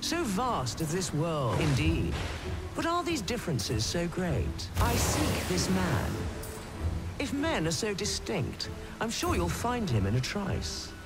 So vast is this world, indeed. But are these differences so great? I seek this man. If men are so distinct, I'm sure you'll find him in a trice.